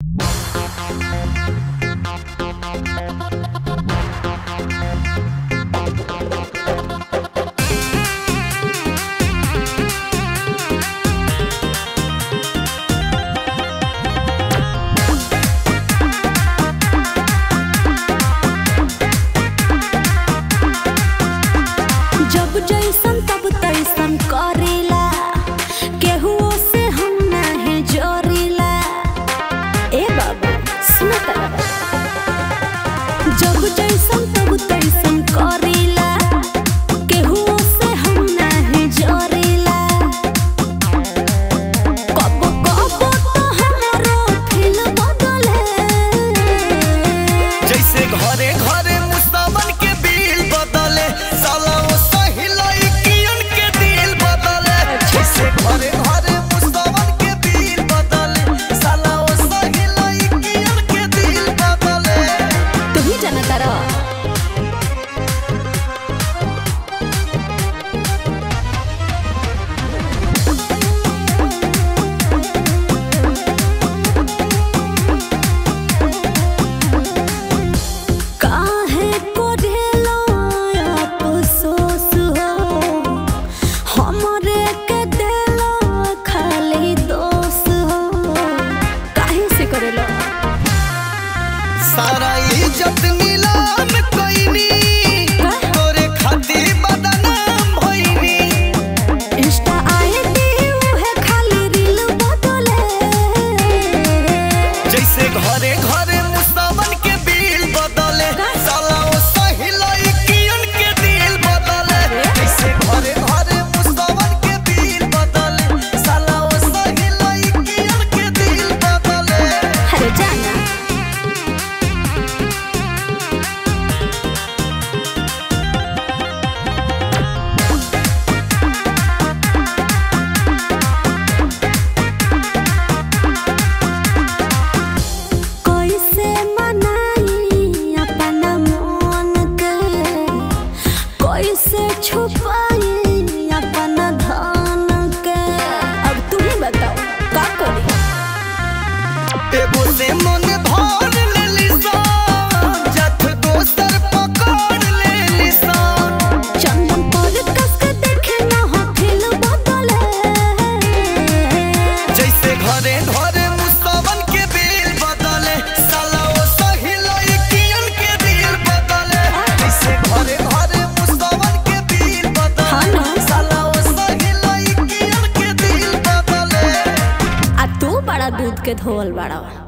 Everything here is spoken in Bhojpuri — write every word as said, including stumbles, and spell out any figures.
जैसन तब तैसन करेला केहुओ से हम नहीं जोड़ीला। ए बाबा सुना तारा, जब जैसन तब तैसन करेला केहुओ से हम नहीं जोड़ीला। कब कब तो हमारो फील बदले, जैसे घरे घरे मुसलमान के बिल बदले, साला घरे घरे मुसलमान के दिल बदले, साला ओ सही लइकियन के दिल बदले। तू ही जाना तारा। काहे को ढेलो अफसोस हो हमरे के सारा इज्जत नीलाम कइनी, तोरे खातिर बदनाम होइनी। इंस्टा आईडी उहे खाली रील बदले, जैसे घरे घरे मुसलमान के बिल बदले, साला ओ सही लइकियन के दिल बदले। जैसे घरे घरे मुसलमान के बिल बदले, साला ओ सही लइकियन के दिल बदले। अरे जाना से छुपाई अपना धन के। अब तू ही बताओ का करी। एगो से मन भर लेली सन, जथ दोसर पकड़ लेली सन। चंदन पर कस के देखे ना हथिल बदले, जैसे घरे घरे मुसलमान के बिल बदले, साला ओ सही लइकियन के दिल बदले। जैसे घरे घरे मुसलमान के बिल बदले, साला ओ सही लइकियन के दिल बदले। आ तू बड़ा दूध के धोल बड़ा।